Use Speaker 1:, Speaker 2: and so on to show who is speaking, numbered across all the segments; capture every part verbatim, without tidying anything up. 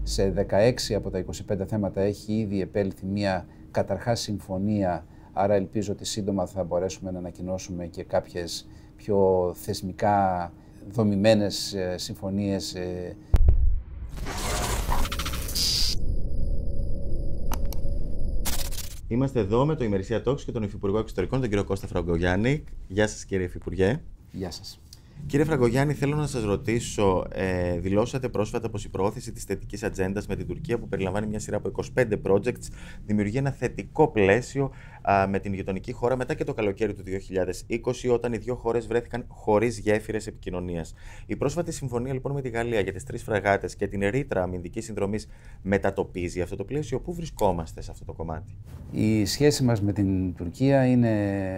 Speaker 1: Σε δεκαέξι από τα είκοσι πέντε θέματα έχει ήδη επέλθει μια καταρχάς συμφωνία, άρα ελπίζω ότι σύντομα θα μπορέσουμε να ανακοινώσουμε και κάποιες πιο θεσμικά δομημένες συμφωνίες.
Speaker 2: Είμαστε εδώ με το ημερησία Talks και τον Υφυπουργό Εξωτερικών, τον κύριο Κώστα Φραγκογιάννη. Γεια σας, κύριε Υφυπουργέ.
Speaker 1: Γεια σας.
Speaker 2: Κύριε Φραγκογιάννη, θέλω να σας ρωτήσω, ε, δηλώσατε πρόσφατα πως η προώθηση της θετικής ατζέντας με την Τουρκία, που περιλαμβάνει μια σειρά από είκοσι πέντε projects, δημιουργεί ένα θετικό πλαίσιο α, με την γειτονική χώρα μετά και το καλοκαίρι του δύο χιλιάδες είκοσι, όταν οι δύο χώρες βρέθηκαν χωρίς γέφυρες επικοινωνίας. Η πρόσφατη συμφωνία λοιπόν με τη Γαλλία για τις τρεις φρεγάτες και την ρήτρα αμυντικής συνδρομής μετατοπίζει αυτό το πλαίσιο. Πού βρισκόμαστε σε αυτό το κομμάτι?
Speaker 1: Η σχέση μας με την Τουρκία είναι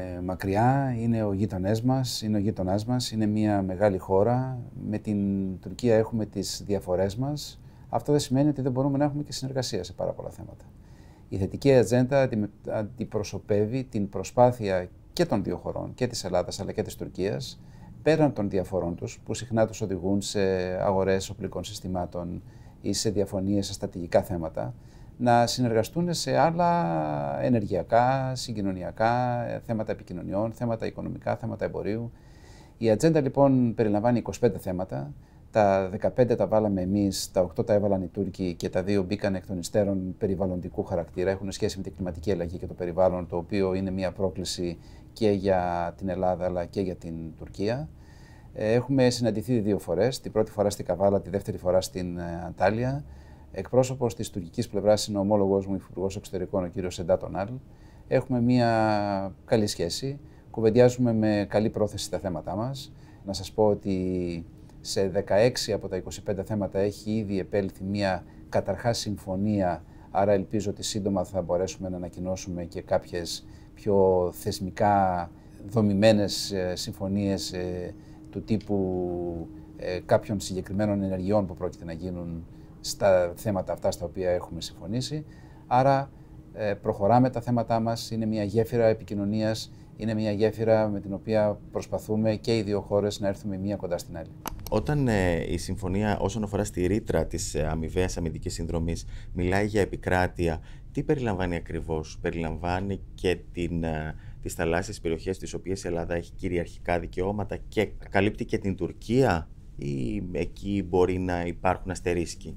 Speaker 1: μακριά, είναι ο γείτονές μας, είναι ο γείτονάς μας, είναι μια μεγάλη χώρα. Με την Τουρκία έχουμε τις διαφορές μας. Αυτό δεν σημαίνει ότι δεν μπορούμε να έχουμε και συνεργασία σε πάρα πολλά θέματα. Η θετική ατζέντα αντιπροσωπεύει την προσπάθεια και των δύο χωρών, και της Ελλάδας αλλά και της Τουρκίας, πέραν των διαφορών τους, που συχνά τους οδηγούν σε αγορές οπλικών συστημάτων ή σε διαφωνίες σε στρατηγικά θέματα, να συνεργαστούν σε άλλα ενεργειακά, συγκοινωνιακά, θέματα επικοινωνιών, θέματα οικονομικά, θέματα εμπορίου. Η ατζέντα λοιπόν περιλαμβάνει είκοσι πέντε θέματα. Τα δεκαπέντε τα βάλαμε εμείς, τα οκτώ τα έβαλαν οι Τούρκοι και τα δύο μπήκαν εκ των υστέρων περιβαλλοντικού χαρακτήρα. Έχουν σχέση με την κλιματική αλλαγή και το περιβάλλον, το οποίο είναι μια πρόκληση και για την Ελλάδα αλλά και για την Τουρκία. Έχουμε συναντηθεί δύο φορές, την πρώτη φορά στην Καβάλα, τη δεύτερη φορά στην Αντάλια. Εκπρόσωπος της τουρκικής πλευράς είναι ο ομόλογος μου, Υφυπουργός Εξωτερικών, ο κύριος Σεντάτ Ονάλ. Έχουμε μια καλή σχέση, κουβεντιάζουμε με καλή πρόθεση τα θέματα μας. Να σας πω ότι σε δεκαέξι από τα είκοσι πέντε θέματα έχει ήδη επέλθει μια καταρχάς συμφωνία, άρα ελπίζω ότι σύντομα θα μπορέσουμε να ανακοινώσουμε και κάποιες πιο θεσμικά δομημένες συμφωνίες του τύπου κάποιων συγκεκριμένων ενεργειών που πρόκειται να γίνουν στα θέματα αυτά στα οποία έχουμε συμφωνήσει. Άρα προχωράμε τα θέματά μας, είναι μια γέφυρα επικοινωνίας, είναι μια γέφυρα με την οποία προσπαθούμε και οι δύο χώρες να έρθουμε μία κοντά στην άλλη.
Speaker 2: Όταν ε, η συμφωνία όσον αφορά στη ρήτρα της ε, αμοιβαίας αμυντικής συνδρομής μιλάει για επικράτεια, τι περιλαμβάνει ακριβώς? Περιλαμβάνει και την, ε, τις θαλάσσιες περιοχές τις οποίες η Ελλάδα έχει κυριαρχικά δικαιώματα και καλύπτει και την Τουρκία, ή εκεί μπορεί να υπάρχουν αστερίσκοι?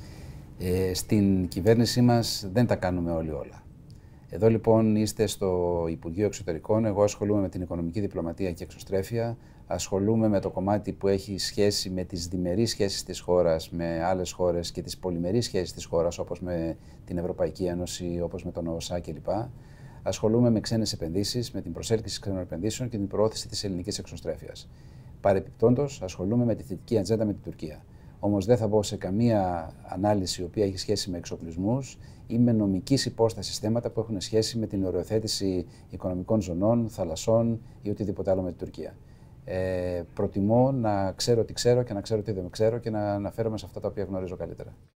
Speaker 1: Ε, στην κυβέρνησή μας δεν τα κάνουμε όλοι όλα. Εδώ λοιπόν είστε στο Υπουργείο Εξωτερικών, εγώ ασχολούμαι με την οικονομική διπλωματία και εξωστρέφεια, ασχολούμαι με το κομμάτι που έχει σχέση με τις διμερείς σχέσεις της χώρας με άλλες χώρες και τις πολυμερείς σχέσεις της χώρας, όπως με την Ευρωπαϊκή Ένωση, όπως με τον ΟΣΑ κλπ. Ασχολούμαι με ξένες επενδύσεις, με την προσέλκυση ξένων επενδύσεων και την προώθηση της ελληνικής εξωστρέφειας. Παρεπιπτόντως, ασχολούμαι με τη θετική ατζέντα με την Τουρκία. Όμως δεν θα μπω σε καμία ανάλυση η οποία έχει σχέση με εξοπλισμούς ή με νομικής υπόστασης θέματα που έχουν σχέση με την οριοθέτηση οικονομικών ζωνών, θαλασσών ή οτιδήποτε άλλο με την Τουρκία. Ε, προτιμώ να ξέρω τι ξέρω και να ξέρω τι δεν ξέρω και να αναφέρομαι σε αυτά τα οποία γνωρίζω καλύτερα.